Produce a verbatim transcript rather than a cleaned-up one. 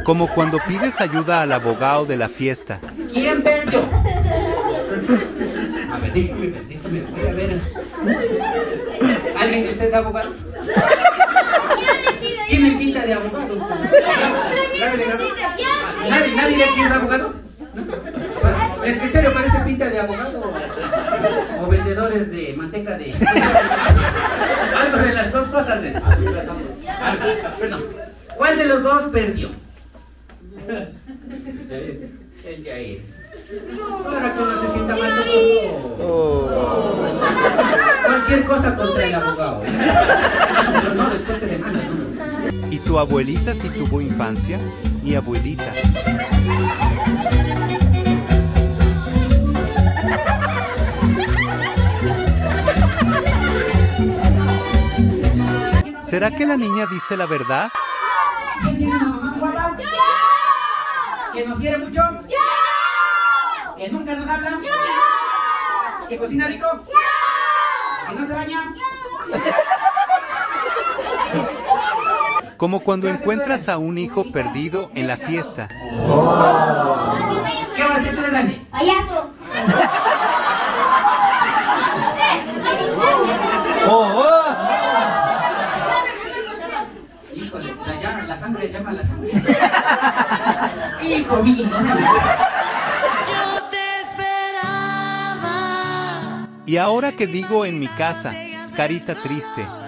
Como cuando pides ayuda al abogado de la fiesta. ¿Quién perdió? A ver, déjame ver, déjame ver, voy a ver. ¿Alguien de ustedes es abogado? ¿Tienen pinta de abogado? ¿Nadie, nadie de aquí es abogado? ¿No? Es que en serio parece pinta de abogado. O vendedores de manteca de... Algo de las dos cosas es. Ah, perdón. ¿Cuál de los dos perdió? El Yair. Ahora que uno se sienta mal, no pasó. Cualquier cosa contra el abogado. Pero no, después te demandan, ¿no? ¿Y tu abuelita si tuvo infancia? Mi abuelita. ¿Será que la niña dice la verdad? ¿Quién tiene una mamá guapa? ¿Que nos quiere mucho? ¿Que nunca nos habla? ¿Que cocina rico? ¿Que no se baña? Como cuando encuentras a un hijo perdido en la fiesta. ¿Qué vas a hacer tú de grande? ¡Payaso! Híjole, la, llama, la sangre llama a la sangre. Hijo mío. Y ahora que digo en mi casa, carita triste.